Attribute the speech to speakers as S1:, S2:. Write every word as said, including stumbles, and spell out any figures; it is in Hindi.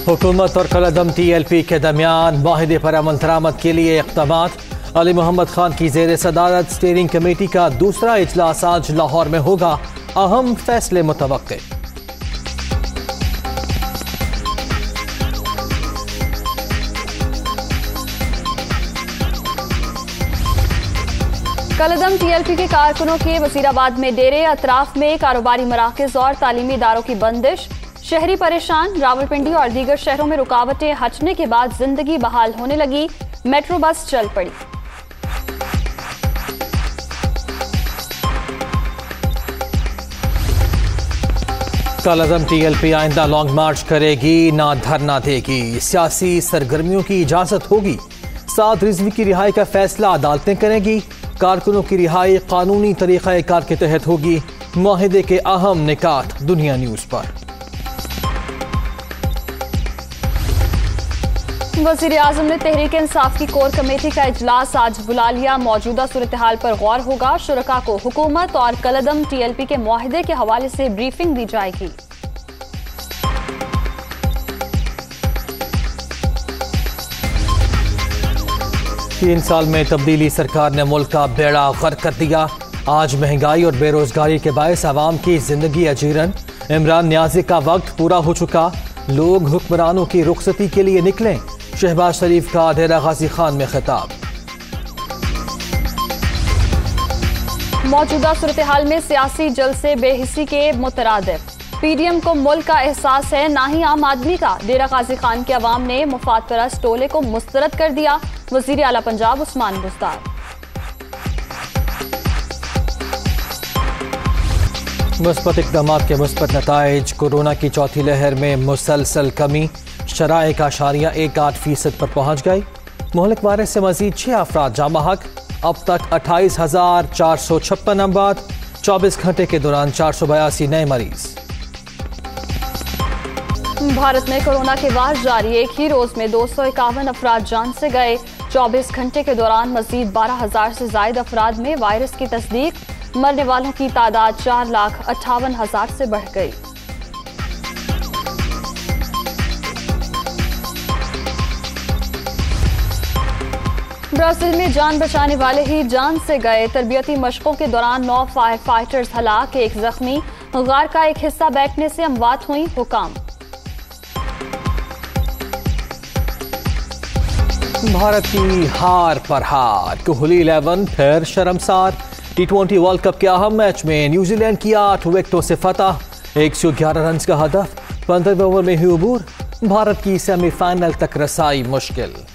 S1: हुकूमत और कलअदम टी एल पी के दरमियान माहिदे पर अमल दरामद के लिए इक़दामात। अली मोहम्मद खान की ज़ेर सदारत स्टीयरिंग कमेटी का दूसरा इजलास आज लाहौर में होगा। अहम फैसले मुतवक्के।
S2: कलअदम टी एल पी के कारकुनों के वजीराबाद में डेरे, अतराफ में कारोबारी मराकज़ और तालीमी इदारों की बंदिश। शहरी परेशान। रावलपिंडी और दीगर शहरों में रुकावटें हटने के बाद जिंदगी बहाल होने लगी। मेट्रो बस चल पड़ी।
S1: कलअदम टी एल पी आइंदा लॉन्ग मार्च करेगी, ना धरना देगी। सियासी सरगर्मियों की इजाजत होगी। सात रिजवी की रिहाई का फैसला अदालतें करेंगी। कारकुनों की रिहाई कानूनी तरीक़ा कार के तहत होगी। मुआहिदे के अहम निकात दुनिया न्यूज पर।
S2: वज़ीर आज़म ने तहरीक इंसाफ की कोर कमेटी का इजलास आज बुला लिया। मौजूदा सूरत हाल पर गौर होगा। शुरका को हुकूमत और कलअदम टी एल पी के मुआहिदे के हवाले से ब्रीफिंग दी जाएगी।
S1: तीन साल में तब्दीली सरकार ने मुल्क का बेड़ा गर्क कर दिया। आज महंगाई और बेरोजगारी के बायस आवाम की जिंदगी अजीरन। इमरान न्याज़ी का वक्त पूरा हो चुका। लोग हुक्मरानों की रुखसती के लिए निकलें। शहबाज शरीफ का डेरा गाजी खान में खिताब।
S2: मौजूदा सूरत हाल में सियासी जलसे बेहिसी के मुतरादिफ। पी डी एम को मुल्क का एहसास है, ना ही आम आदमी का। डेरा गाजी खान के अवाम ने मुफाद परस्त टोले को मुस्तरद कर दिया। वजीर आला पंजाब उस्मान बुज़दार।
S1: मुस्बत इक़दामात के मुस्बत नताइज। कोरोना की चौथी लहर में मुसलसल कमी। शराए का आशारिया एक आठ फीसद पर पहुंच गई। मुहलिक वायरस से मजीद छह अफराद जाँ बहक। अब तक अट्ठाईस हजार चार सौ छप्पन अमवात। चौबीस घंटे के दौरान चार सौ बयासी नए मरीज।
S2: भारत में कोरोना के वार जारी। एक ही रोज में दो सौ इक्यावन अफराद जान से गए। चौबीस घंटे के दौरान मजीद बारह हजार से जायद अफराद में वायरस की तस्दीक। मरने वालों की तादाद चार लाख अट्ठावन हजार से बढ़ गई। ब्राजील में जान बचाने वाले ही जान से गए। तरबियती मशकों के दौरान नौ फायर फाइटर्स हलाक, एक जख्मी। गार का एक हिस्सा बैठने से अमवात हुई। हुकाम।
S1: भारत की हार पर हार। कोहली इलेवन फिर शर्मसार। टी ट्वेंटी वर्ल्ड कप के अहम मैच में न्यूजीलैंड की आठ विकेटों से फतह। एक सौ ग्यारह रन का हदफ। पंद्रहवें ओवर में हुई अबूर। भारत की सेमीफाइनल तक रसाई मुश्किल।